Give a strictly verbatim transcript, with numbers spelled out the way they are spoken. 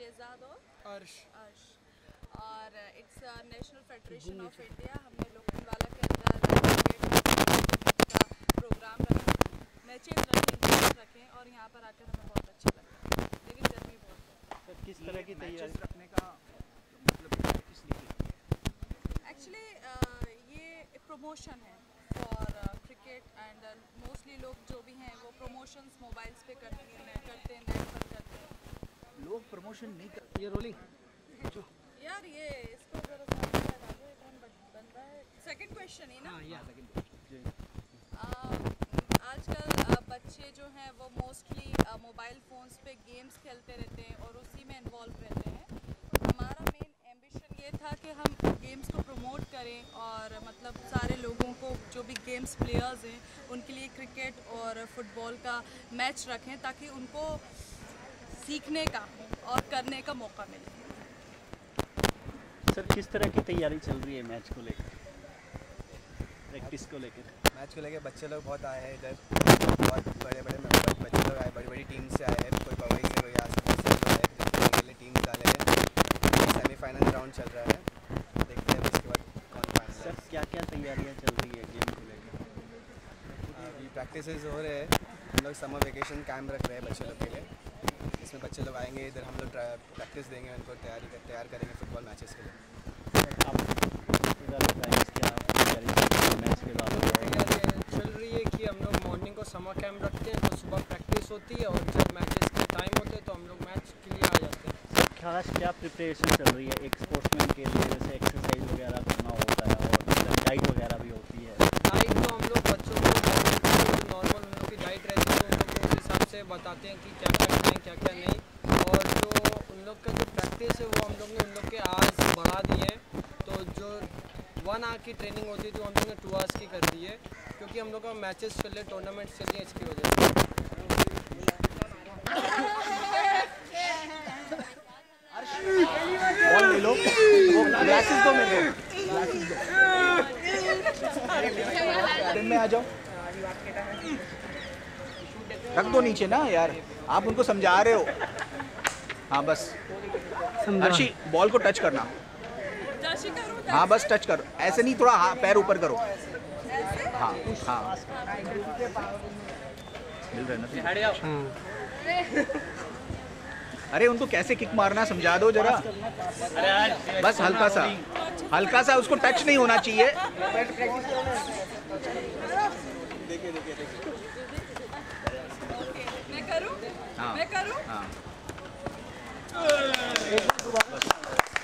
शेहजाद और अर्श अर्श और its national federation of India. हमने लोखंडवाला के अंदर का प्रोग्राम रखा, मैचेस रखे, गेम्स रखे और यहाँ पर आकर हमें बहुत अच्छा लगा, लेकिन गर्मी बहुत है। सर किस तरह की मैचेस रखने का मतलब किस लिए? एक्चुअली ये प्रमोशन है फॉर क्रिकेट एंड मोस्टली लोग जो भी हैं वो प्रमोशंस मोबाइल्स पे करते हैं करते हैं नेट पर करते हैं। लोग प्रमोशन नहीं कर, ये रोलिंग यार ये इसको जरा सा लगा दो, ये कौन बन रहा है? सेकंड क्वेश्चन ही ना। हाँ या सेकंड आजकल बच्चे जो हैं वो मोस्टली मोबाइल फ़ोन्स पे गेम्स खेलते रहते हैं और उसी में इन्वॉल्व रहते हैं। हमारा मेन एम्बिशन ये था कि हम गेम्स को प्रमोट करें और मतलब सारे लोगों को जो भी गेम्स प्लेयर्स हैं उनके लिए क्रिकेट और फुटबॉल का मैच रखें ताकि उनको सीखने का और करने का मौका मिले। सर किस तरह की तैयारी चल रही है मैच को लेकर, प्रैक्टिस को लेकर? मैच को लेकर बच्चे लोग बहुत आए हैं इधर, बहुत बड़े बड़े बच्चे लोग आए, बड़ी बड़ी टीम से आए हैं, कोई पवई से कोई आसपास से आए हैं, जितने के लिए टीम डाले हैं। सेमीफाइनल राउंड चल रहा है, देखते हैं उसके बाद कौन फाइनल। सर क्या क्या तैयारियाँ चल रही है गेम को लेकर? अभी प्रैक्टिस हो रहे हैं, हम लोग समर वेकेशन कैंप रख रहे हैं बच्चे लोग के लिए, इसमें बच्चे लोग आएंगे इधर, हम लोग प्रैक्टिस देंगे उनको, तैयारी कर तैयार करेंगे फुटबॉल मैचेस के लिए। मैच के बाद चल रही है कि हम लोग मॉर्निंग को समर कैंप रखते हैं तो सुबह प्रैक्टिस होती है और जब मैचेस के टाइम होते हैं तो हम लोग मैच के लिए आ जाते हैं। खास क्या प्रिपरेशन चल रही है एक स्पोर्ट्समैन के लिए? जैसे एक्सरसाइज वगैरह करना होता है और डाइट वगैरह भी होती है। डाइट तो हम लोग बच्चों को नॉर्मल उन लोग की डाइट रहती है तो उन लोग को उस हिसाब से बताते हैं कि क्या क्या खाएँ क्या क्या नहीं, और जो उन लोग का जो प्रैक्टिस है वो हम लोग ने उन लोग के आवर्स बढ़ा दिए हैं, तो जो वन आवर की ट्रेनिंग होती है तो हम लोग ने टू आवर्स की कर दी है, क्योंकि हम लोग का मैचेस चल रहे, टूर्नामेंट्स चल रही है, इसकी वजह से। बॉल ले लो, वो ग्लासेस दो मेरे को, दिन में आ जाओ, रख दो नीचे ना यार, आप उनको समझा रहे हो। हाँ बस अर्शी बॉल को टच करना, हाँ बस टच करो, ऐसे नहीं, थोड़ा हाँ पैर ऊपर करो, हाँ हाँ मिल रहा है ना। अरे उनको कैसे किक मारना समझा दो जरा, बस हल्का सा हल्का सा उसको टच नहीं होना चाहिए। देखिए देखिए देखिए मैं करूं? हाँ मैं करूं? हाँ